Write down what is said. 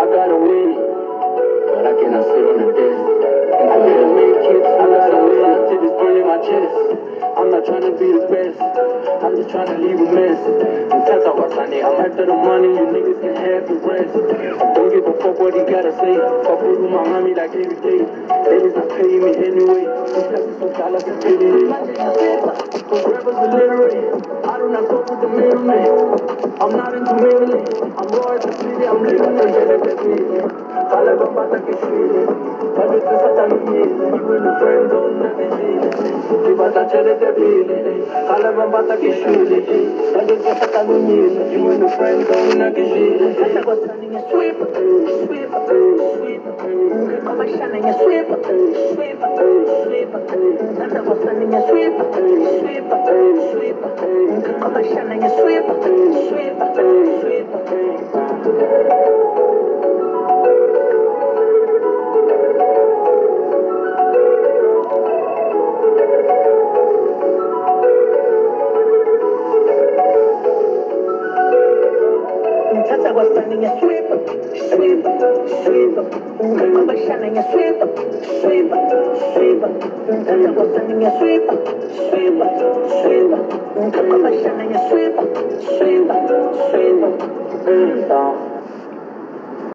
I gotta win, but I cannot sit on the desk. I better make hits unless I live till it's burning my chest. I'm not trying to be the best, I'm just trying to leave a mess. Sometimes I was Sunday, I'm after the money, you niggas can have the rest. Don't give a fuck what he gotta say. Fuck with my mommy like every day. They just not paying me anyway. These guys are so dollars and pity. Those rappers illiterate. I do not fuck with the middleman. I'm not into middling. I'm raw at the city, I'm living in the Kala bambata ke shiri, babe te satani yele, you in the friend zone na ke shiri, kibata chere te bile, kala bambata ke shiri, babe te satani yele, you in the friend zone na ke shiri. Kasa go standing a sweep, sweep, sweep, come a shining a sweep, sweep, sweep, Kasa go standing a sweep, sweep, sweep, come a shining a sweep, sweep, sweep. Tata was standing a sweep, sweep, sweep. I'm a shining a sweep, sweep, sweep. Tata was standing a sweep, sweep, sweep. I'm a shining a sweep, sweep, sweep.